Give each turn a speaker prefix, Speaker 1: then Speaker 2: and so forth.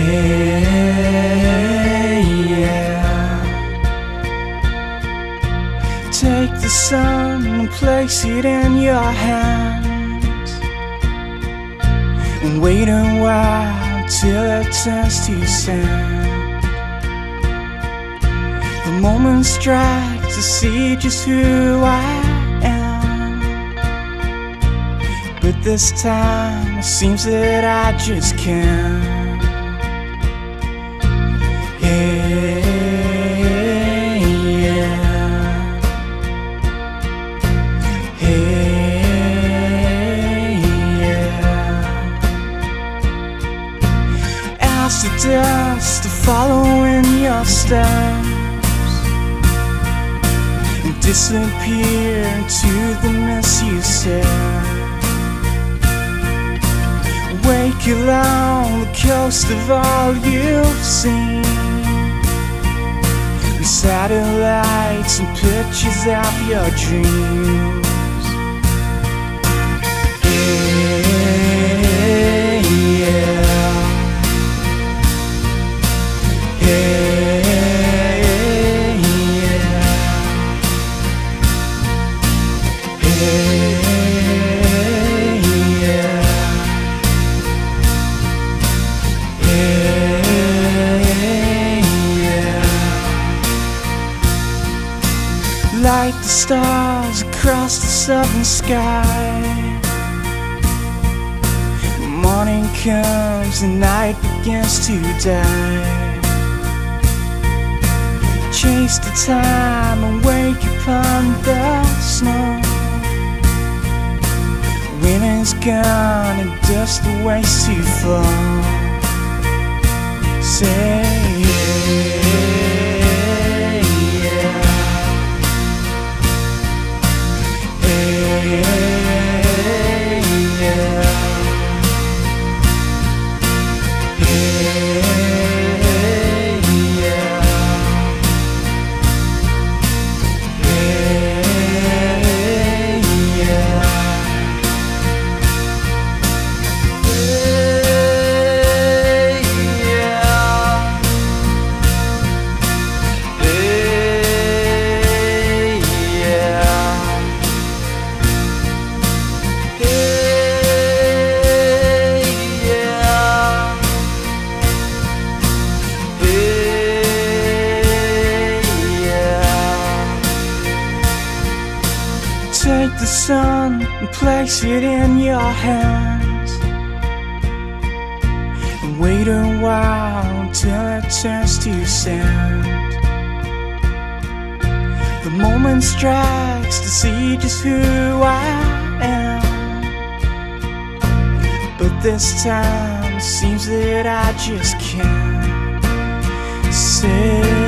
Speaker 1: yeah. Take the sun and place it in your hands, and wait a while till it turns to sand. The moment strikes to see just who I am, but this time it seems that I just can't. Ask the dust to follow in your steps and disappear into the mess you set. Wake along the coast of all you've seen, with satellites and pictures of your dreams. Light the stars across the southern sky. Morning comes, the night begins to die. Chase the time and wake upon the snow. Winter's gone and dust awaits to fall. Say take the sun and place it in your hands, and wait a while until it turns to sand. The moment strikes to see just who I am, but this time it seems that I just can't say.